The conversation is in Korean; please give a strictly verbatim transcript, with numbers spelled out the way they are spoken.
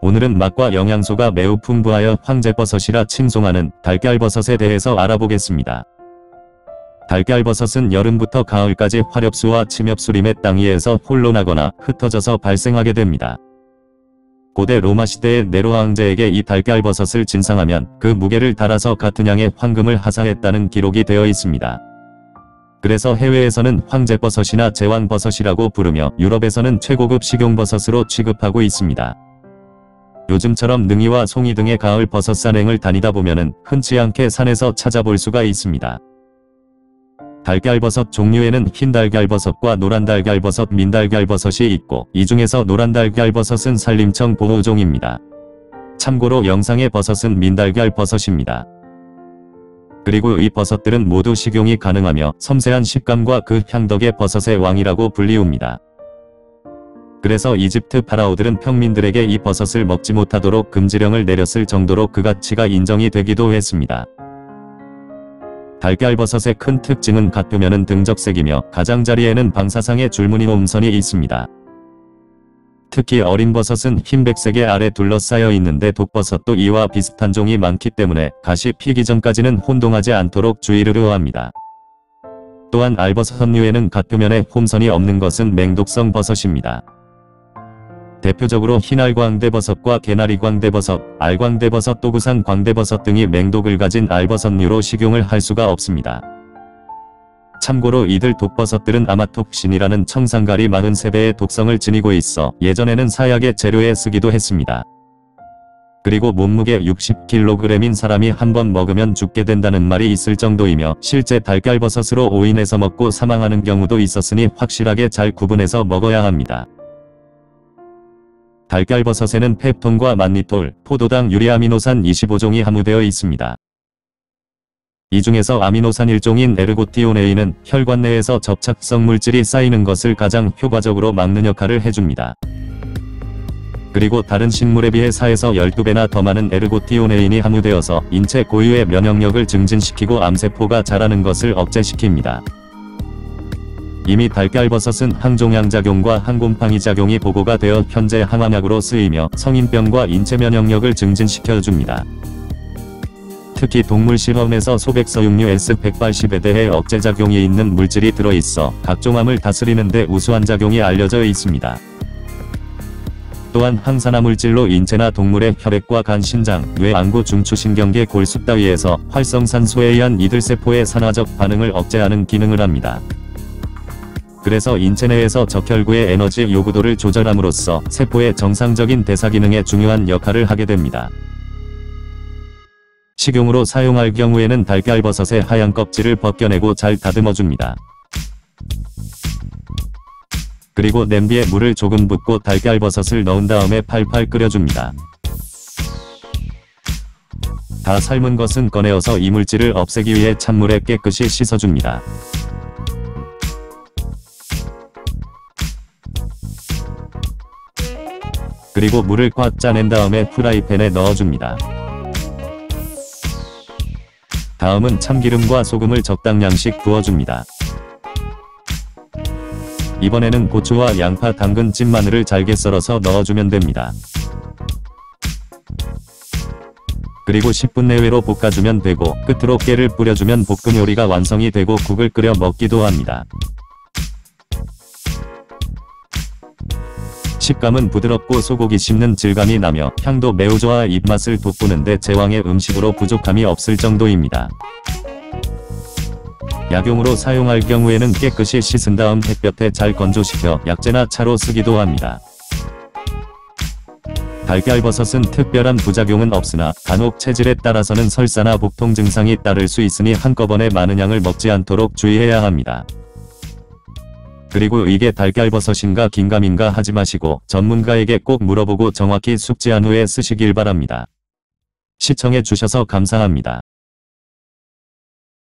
오늘은 맛과 영양소가 매우 풍부하여 황제버섯이라 칭송하는 달걀버섯에 대해서 알아보겠습니다. 달걀버섯은 여름부터 가을까지 화렵수와 침엽수림의 땅 위에서 홀로 나거나 흩어져서 발생하게 됩니다. 고대 로마 시대의 네로 황제에게 이 달걀버섯을 진상하면 그 무게를 달아서 같은 양의 황금을 하사했다는 기록이 되어 있습니다. 그래서 해외에서는 황제버섯이나 제왕버섯이라고 부르며 유럽에서는 최고급 식용버섯으로 취급하고 있습니다. 요즘처럼 능이와 송이 등의 가을 버섯 산행을 다니다 보면은 흔치 않게 산에서 찾아볼 수가 있습니다. 달걀버섯 종류에는 흰달걀버섯과 노란달걀버섯, 민달걀버섯이 있고 이 중에서 노란달걀버섯은 산림청 보호종입니다. 참고로 영상의 버섯은 민달걀버섯입니다. 그리고 이 버섯들은 모두 식용이 가능하며 섬세한 식감과 그 향 덕에 버섯의 왕이라고 불리웁니다. 그래서 이집트 파라오들은 평민들에게 이 버섯을 먹지 못하도록 금지령을 내렸을 정도로 그 가치가 인정이 되기도 했습니다. 달걀버섯의 큰 특징은 갓표면은 등적색이며 가장자리에는 방사상의 줄무늬 홈선이 있습니다. 특히 어린 버섯은 흰백색의 알에 둘러싸여 있는데 독버섯도 이와 비슷한 종이 많기 때문에 갓이 피기 전까지는 혼동하지 않도록 주의를 요합니다. 또한 알버섯류에는 갓표면에 홈선이 없는 것은 맹독성 버섯입니다. 대표적으로 흰알광대버섯과 개나리광대버섯, 알광대버섯, 또구상 광대버섯 등이 맹독을 가진 알버섯류로 식용을 할 수가 없습니다. 참고로 이들 독버섯들은 아마톡신이라는 청산가리 사십삼 배의 독성을 지니고 있어 예전에는 사약의 재료에 쓰기도 했습니다. 그리고 몸무게 육십 킬로그램인 사람이 한 번 먹으면 죽게 된다는 말이 있을 정도이며 실제 달걀버섯으로 오인해서 먹고 사망하는 경우도 있었으니 확실하게 잘 구분해서 먹어야 합니다. 달걀버섯에는 펩톤과 만니톨, 포도당, 유리아미노산 이십오 종이 함유되어 있습니다. 이 중에서 아미노산 일 종인 에르고티오네인은 혈관 내에서 접착성 물질이 쌓이는 것을 가장 효과적으로 막는 역할을 해줍니다. 그리고 다른 식물에 비해 사에서 십이 배나 더 많은 에르고티오네인이 함유되어서 인체 고유의 면역력을 증진시키고 암세포가 자라는 것을 억제시킵니다. 이미 달걀버섯은 항종양작용과 항곰팡이작용이 보고가 되어 현재 항암약으로 쓰이며 성인병과 인체 면역력을 증진시켜줍니다. 특히 동물 실험에서 소백서육류 에스 백팔십에 대해 억제작용이 있는 물질이 들어있어 각종 암을 다스리는 데 우수한 작용이 알려져 있습니다. 또한 항산화 물질로 인체나 동물의 혈액과 간, 신장, 뇌, 안구, 중추신경계, 골수 따위에서 활성산소에 의한 이들 세포의 산화적 반응을 억제하는 기능을 합니다. 그래서 인체 내에서 적혈구의 에너지 요구도를 조절함으로써 세포의 정상적인 대사 기능에 중요한 역할을 하게 됩니다. 식용으로 사용할 경우에는 달걀버섯의 하얀 껍질을 벗겨내고 잘 다듬어줍니다. 그리고 냄비에 물을 조금 붓고 달걀버섯을 넣은 다음에 팔팔 끓여줍니다. 다 삶은 것은 꺼내어서 이물질을 없애기 위해 찬물에 깨끗이 씻어줍니다. 그리고 물을 꽉 짜낸 다음에 프라이팬에 넣어줍니다. 다음은 참기름과 소금을 적당량씩 부어줍니다. 이번에는 고추와 양파, 당근, 찐 마늘을 잘게 썰어서 넣어주면 됩니다. 그리고 십 분 내외로 볶아주면 되고 끝으로 깨를 뿌려주면 볶음 요리가 완성이 되고 국을 끓여 먹기도 합니다. 식감은 부드럽고 소고기 씹는 질감이 나며 향도 매우 좋아 입맛을 돋구는데 제왕의 음식으로 부족함이 없을 정도입니다. 약용으로 사용할 경우에는 깨끗이 씻은 다음 햇볕에 잘 건조시켜 약재나 차로 쓰기도 합니다. 달걀버섯은 특별한 부작용은 없으나 간혹 체질에 따라서는 설사나 복통 증상이 따를 수 있으니 한꺼번에 많은 양을 먹지 않도록 주의해야 합니다. 그리고 이게 달걀버섯인가 긴가민가 하지 마시고 전문가에게 꼭 물어보고 정확히 숙지한 후에 쓰시길 바랍니다. 시청해 주셔서 감사합니다.